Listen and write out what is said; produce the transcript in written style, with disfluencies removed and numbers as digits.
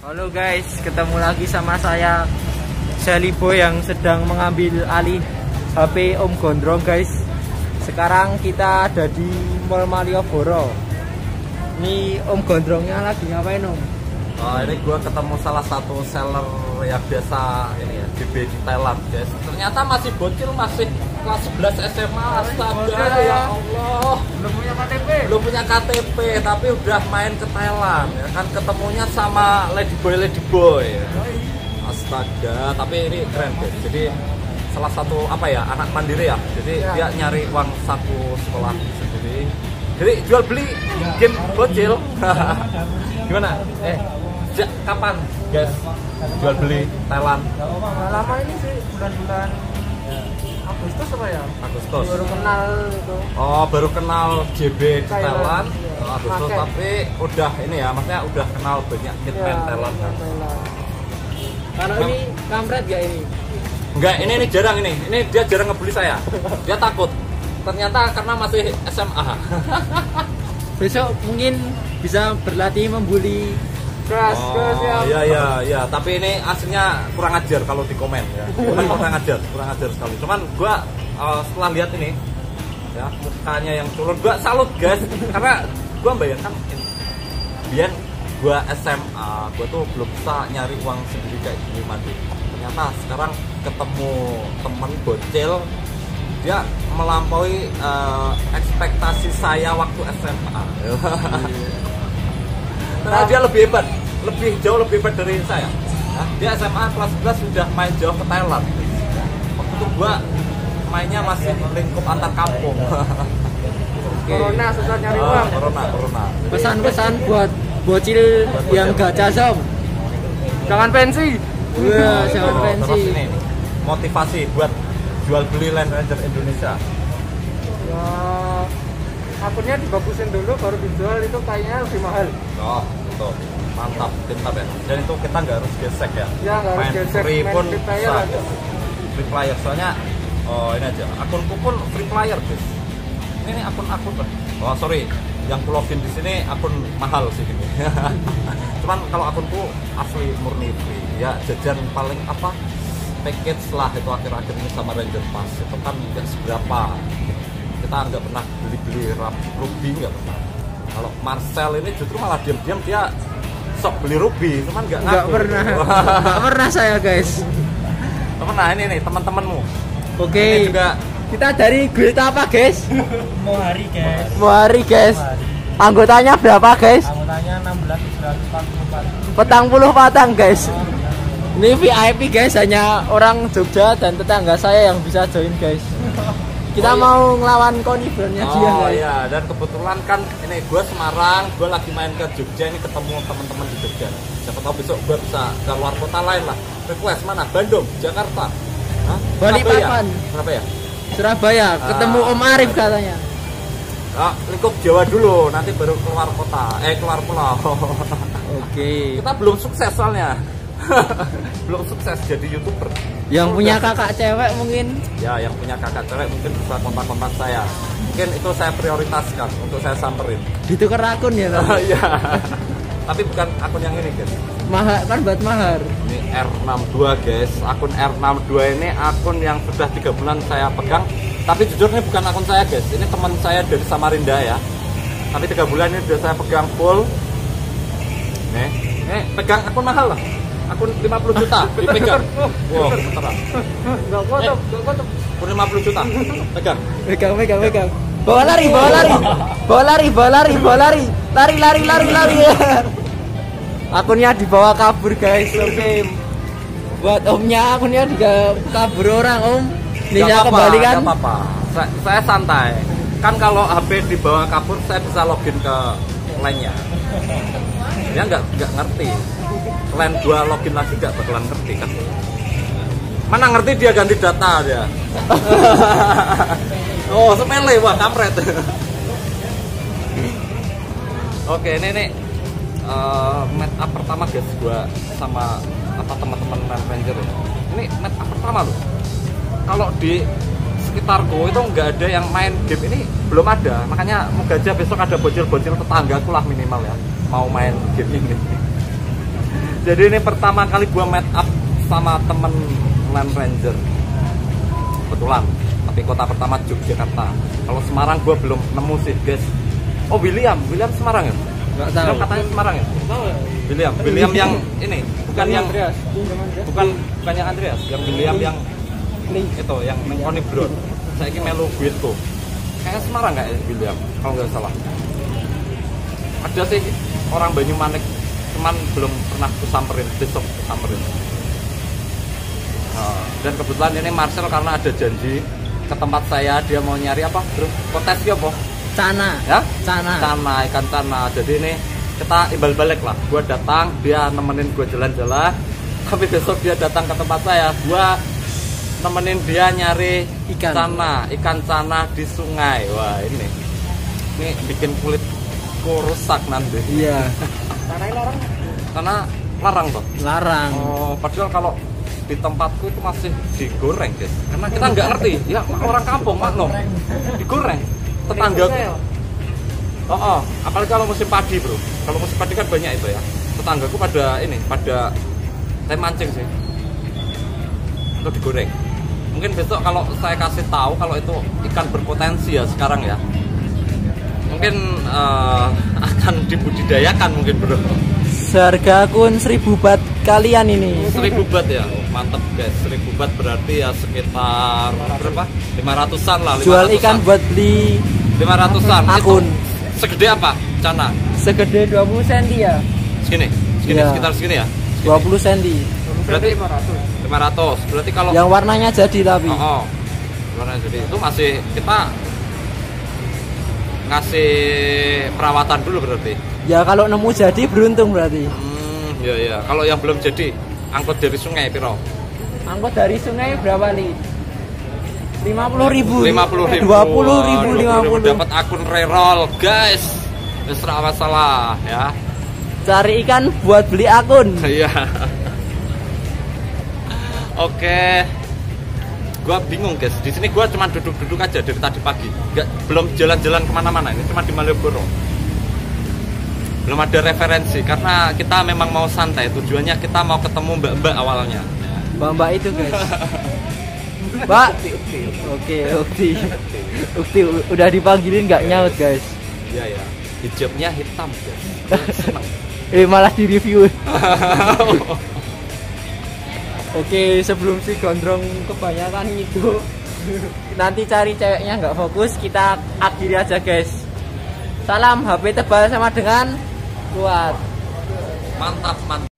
Halo guys, ketemu lagi sama saya Sally Boy yang sedang mengambil alih HP Om Gondrong guys. Sekarang kita ada di Mall Malioboro. Ini Om Gondrongnya lagi ngapain Om? Ini gue ketemu salah satu seller yang biasa ini ya, DB di Thailand guys. Ternyata masih bocil, masih kelas 11 SMA. Astaga ya Allah. Belum punya KTP tapi udah main ke Thailand ya kan, ketemunya sama Ladyboy ya. Astaga, tapi ini keren guys. Jadi salah satu anak mandiri ya. Jadi dia nyari uang saku sekolah sendiri. Jadi jual beli game bocil. Gimana? Sejak kapan guys jual beli Thailand? Lama ini sih, bulan-bulan Agustus apa ya? Agustus. Baru kenal itu. Oh, baru kenal JB di Thailand. Agustus, Pakai. tapi udah ini ya, maksudnya udah kenal banyak hitman Thailand kan. Kalau ini kampret gak ini? Enggak, ini jarang ini. Ini dia jarang ngebully saya. Dia takut. Ternyata karena masih SMA. Besok mungkin bisa berlatih membuli keras ya. Iya. Tapi ini aslinya kurang ajar kalau di komen ya. Kurang ajar sekali. Cuman gua setelah lihat ini ya, mukanya yang culun, gua salut guys. Karena gua bayangkan biar gua SMA, gua tuh belum bisa nyari uang sendiri kayak gini mandiri. Ternyata sekarang ketemu temen bocil, dia melampaui ekspektasi saya waktu SMA. Karena dia lebih hebat, jauh lebih hebat dari saya. Nah, dia SMA kelas 11 sudah main jauh ke Thailand. Waktu itu gua mainnya masih lingkup antar kampung. Corona susah nyari uang. Corona. Pesan-pesan buat bocil yang gacha som. Jangan pensi. Wah, jangan pensi. Terus ini motivasi buat jual beli Land Ranger Indonesia. Ya, akunnya dibagusin dulu baru dijual, itu kayaknya lebih mahal. Oh, betul. Mantap, pintar ya. Dan itu kita nggak harus gesek ya. Ya, nggak harus main gesek, free main pun free player bisa. aja. Free player, soalnya ini aja. Akunku pun free player guys. Ini akun. Oh sorry, yang ku login di sini akun mahal sih ini. Cuman kalau akunku asli murni free. Ya jajan paling package lah itu akhir-akhir ini sama Ranger Pass itu kan nggak seberapa. Kita nggak pernah beli ruby, nggak pernah. Kalau Marcel ini justru malah diam-diam dia sok beli ruby, cuman nggak pernah saya guys. Nah ini nih teman-temanmu. Oke. Ini juga kita dari guild apa guys? Mohari guys. Anggotanya berapa guys? Anggotanya 16.144. Petang puluh patang guys. Ini VIP guys, hanya orang Jogja dan tetangga saya yang bisa join guys. Kita mau ngelawan Konibronnya dia guys. Iya, dan kebetulan kan ini gue Semarang, gue lagi main ke Jogja, ini ketemu teman-teman di Jogja. Siapa tahu besok gue bisa ke luar kota lain lah. Request mana? Bandung, Jakarta, Balikpapan, Surabaya. Ketemu Om Arif katanya. Lingkup Jawa dulu, nanti baru keluar kota, keluar pulau. Oke. Kita belum sukses soalnya. Belum sukses jadi YouTuber. Yang punya kakak cewek mungkin. Ya, yang punya kakak cewek mungkin bisa kontak-kontak saya. Mungkin itu saya prioritaskan untuk saya samperin. Ditukar akun ya kan? Iya. Tapi bukan akun yang ini guys. Mahar kan buat mahar. Ini R62 guys. Akun R62 ini akun yang sudah 3 bulan saya pegang. Tapi jujur ini bukan akun saya guys. Ini teman saya dari Samarinda ya. Tapi 3 bulan ini sudah saya pegang full. Nih, pegang akun mahal lah. Akun 50 juta dipegang. Wow, beneran. Enggak kotor. Akun 50 juta pegang. Pegang. Bawa lari. Lari. Akunnya dibawa kabur guys. Oke. Buat omnya akunnya juga kabur orang om. Bisa kembalikan. Gak apa-apa. Saya santai. Kan kalau HP dibawa kabur saya bisa login ke lainnya. Dia nggak ngerti. Lain 2 login lagi nggak bakalan ngerti kan. Mana ngerti dia ganti data dia. Oh sepele, wah kampret. Oke ini meet up pertama guys gua sama teman-teman Land Ranger ya. Ini meet up pertama loh. Kalau di sekitarku itu nggak ada yang main game ini, belum ada. Makanya moga aja besok ada bocil-bocil tetanggaku lah minimal ya mau main game ini. Jadi ini pertama kali gua meet up sama temen Land Ranger. Kebetulan, tapi kota pertama Yogyakarta. Kalau Semarang gua belum nemu sih, guys. Oh, William Semarang ya? Nggak tahu. William katanya Semarang ya? William yang ini, bukan yang Andreas. bukannya Andreas, yang William yang itu yang Mengkoni Bro. Saya ini melu gitu. Kayaknya Semarang nggak ya William? Kalau nggak salah. Ada sih orang Banyumanik, cuman belum pernah kusamperin, besok kusamperin. Dan kebetulan ini Marcel karena ada janji ke tempat saya, dia mau nyari apa bro? Potensi apa? Cana. Ya? Cana. Ikan cana. Jadi ini kita imbal balik lah. Gua datang, dia nemenin gue jalan-jalan. Tapi besok dia datang ke tempat saya, gua nemenin dia nyari ikan cana di sungai. Wah ini bikin kulitku rusak nanti. Iya. Karena larang toh. Larang. Oh, padahal kalau di tempatku itu masih digoreng guys. Karena kita nggak ngerti. Ya orang kampung maklum. Digoreng. Tetangga. Oh, apalagi kalau musim padi bro. Kalau musim padi kan banyak itu ya. Tetanggaku pada mancing sih. Itu digoreng. Mungkin besok kalau saya kasih tahu kalau itu ikan berpotensi ya sekarang ya. Mungkin akan dibudidayakan mungkin bro. Seharga akun 1000 baht kalian ini. 1000 baht ya, mantep guys. 1000 baht berarti ya sekitar berapa? 500-an lah. 500-an. Jual ikan buat beli 500-an. akun. Itu segede apa? Cana? Segede 20 cm ya. Segini, Ya. sekitar segini ya. 20 cm. Berarti 500. Berarti kalau Yang warnanya jadi tapi. Warnanya jadi itu masih kita ngasih perawatan dulu berarti. Ya kalau nemu jadi beruntung berarti. Ya. Kalau yang belum jadi angkut dari sungai piro? Angkut dari sungai berapa li? 50.000. 50.000. 20.000. Dapat akun reroll, guys. Wis ra masalah ya. Cari ikan buat beli akun. Iya. Oke. Gua bingung guys. Di sini gua cuma duduk-duduk aja dari tadi pagi. Belum jalan-jalan kemana-mana. Ini cuma di Malioboro. Belum ada referensi karena kita memang mau santai. Tujuannya kita mau ketemu mbak-mbak awalnya. Mbak itu guys. Mbak. Ukti udah dipanggilin nggak nyaut guys. Iya ya. Hijabnya hitam guys. Senang. Malah di review. Oke, sebelum si gondrong kebanyakan itu nanti cari ceweknya nggak fokus, kita akhiri aja guys. Salam HP tebal sama dengan kuat. Mantap.